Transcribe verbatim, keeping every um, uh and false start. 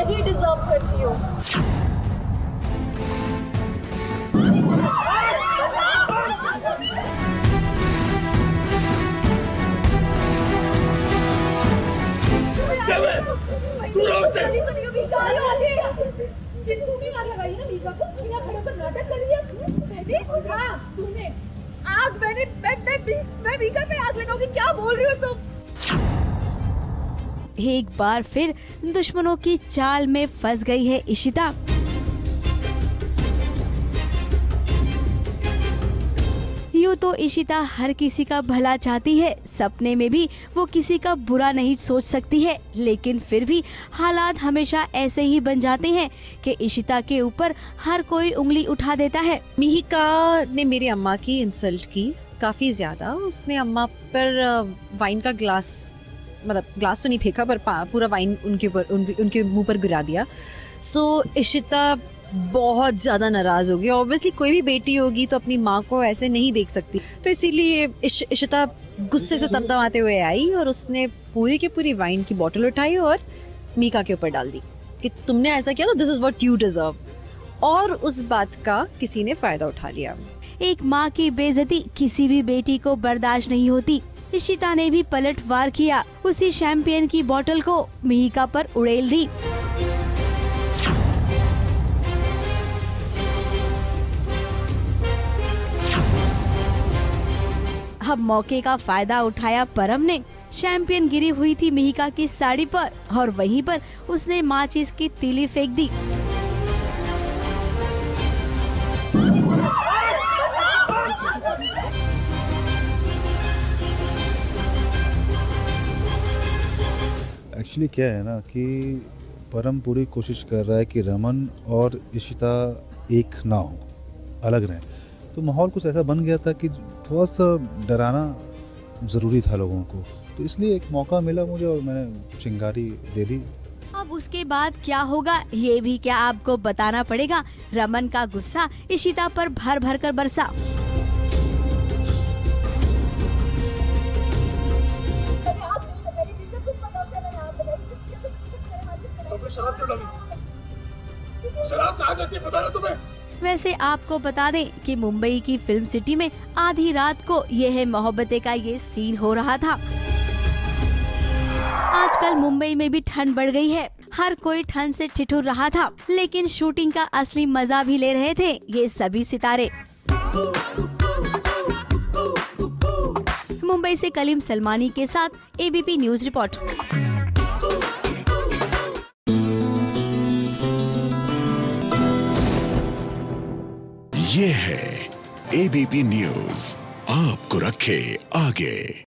यही डिजर्व करती हो। आग मैंने मैं मैं मैं मीका पे आग लगाऊंगी, क्या बोल रही हो तुम? एक बार फिर दुश्मनों की चाल में फंस गई है इशिता। यूँ तो इशिता हर किसी का भला चाहती है, सपने में भी वो किसी का बुरा नहीं सोच सकती है, लेकिन फिर भी हालात हमेशा ऐसे ही बन जाते हैं कि इशिता के ऊपर हर कोई उंगली उठा देता है। मिहिका ने मेरी अम्मा की इंसल्ट की काफी ज्यादा। उसने अम्मा पर वाइन का ग्लास, मतलब ग्लास तो नहीं फेंका पर पूरा वाइन उनके ऊपर उन, उनके मुंह पर गिरा दिया। सो इशिता बहुत ज्यादा नाराज हो गई। ऑब्वियसली कोई भी बेटी होगी तो अपनी माँ को ऐसे नहीं देख सकती, तो इसीलिए इश, इशिता गुस्से से तमतमाते हुए आई और उसने पूरी की पूरी वाइन की बोतल उठाई और मीका के ऊपर डाल दी कि तुमने ऐसा किया तो this is what you deserve. और उस बात का किसी ने फायदा उठा लिया। एक माँ की बेइज्जती किसी भी बेटी को बर्दाश्त नहीं होती। इशिता ने भी पलटवार किया, उसी शैंपेन की बोतल को मिहिका पर उड़ेल दी। अब मौके का फायदा उठाया परम ने। शैंपेन गिरी हुई थी मिहिका की साड़ी पर और वहीं पर उसने माचिस की तीली फेंक दी। एक्चुअली क्या है ना कि परम पूरी कोशिश कर रहा है कि रमन और इशिता एक ना हो, अलग रहें। तो माहौल कुछ ऐसा बन गया था कि थोड़ा सा डराना ज़रूरी था लोगों को, तो इसलिए एक मौका मिला मुझे और मैंने चिंगारी दे दी। अब उसके बाद क्या होगा ये भी क्या आपको बताना पड़ेगा। रमन का गुस्सा इशिता पर भर भर कर बरसा। शराब कहाँ करती है पता है तुम्हें? वैसे आपको बता दें कि मुंबई की फिल्म सिटी में आधी रात को ये है मोहब्बतें का ये सीन हो रहा था। आजकल मुंबई में भी ठंड बढ़ गई है, हर कोई ठंड से ठिठुर रहा था, लेकिन शूटिंग का असली मजा भी ले रहे थे ये सभी सितारे। मुंबई से कलीम सलमानी के साथ एबीपी न्यूज रिपोर्ट। ये है एबीपी न्यूज, आपको रखे आगे।